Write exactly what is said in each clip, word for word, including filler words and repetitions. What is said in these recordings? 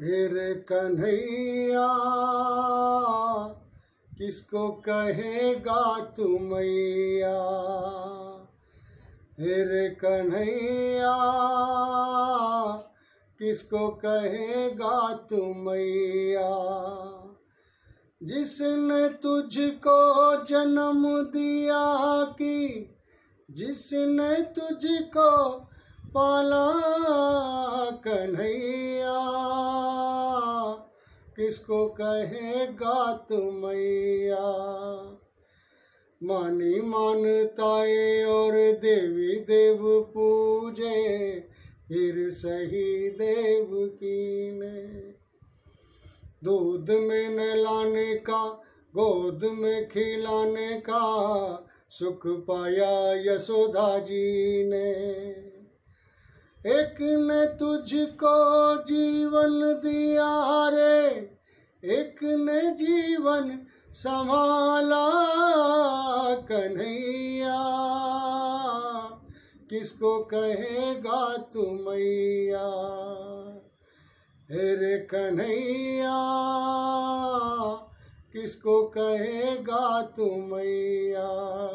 फिर कन्हैया किसको कहेगा तू मैया। फिर कन्हैया किसको कहेगा तू मैया। जिसने तुझको जन्म दिया कि जिसने तुझको पाला कन्हैया किसको कहेगा तू मैया। मानी मानताए और देवी देव पूजे फिर सही देव की ने। दूध में नहलाने का गोद में खिलाने का सुख पाया यशोदा जी ने। एक ने तुझको जीवन दिया रे एक ने जीवन संभाला कन्हैया किसको कहेगा तू मैया। रे कन्हैया किसको कहेगा तू मैया।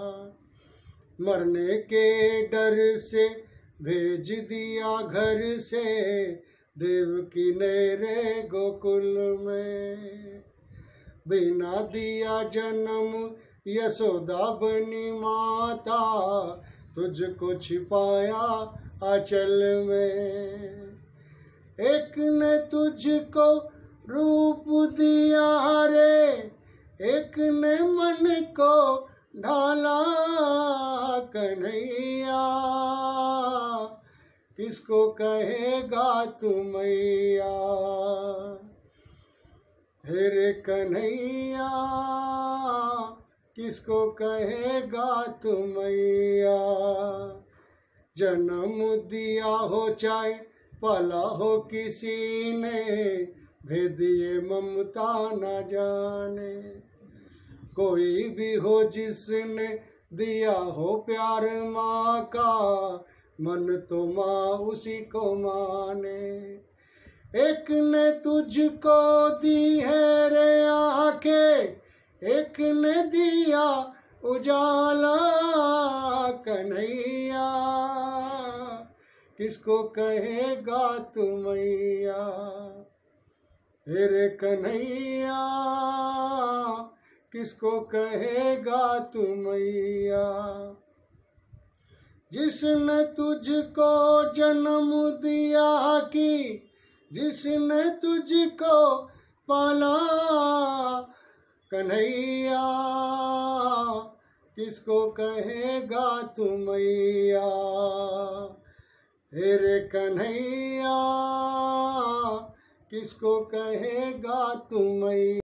मरने के डर से भेज दिया घर से देवकी ने रे गोकुल में। बिना दिया जन्म यशोदा बनी माता तुझको छिपाया आंचल में। एक ने तुझको रूप दिया रे एक ने मन को ढाला कन्हैया किसको कहेगा तू मैया। फिर कन्हैया किसको कहेगा तू मैया। जन्म दिया हो चाहे पला हो किसी ने भेद ये ममता न जाने। कोई भी हो जिसने दिया हो प्यार माँ का मन तो माँ उसी को माने। एक ने तुझको दी है रे आंखें एक ने दिया उजाला कन्हैया किसको कहेगा तू मैया। फिर कन्हैया किसको कहेगा तू मैया। जिसने तुझको जन्म दिया कि जिसने तुझको पाला कन्हैया किसको कहेगा तू मैया। फिर कन्हैया किसको कहेगा तू मैया।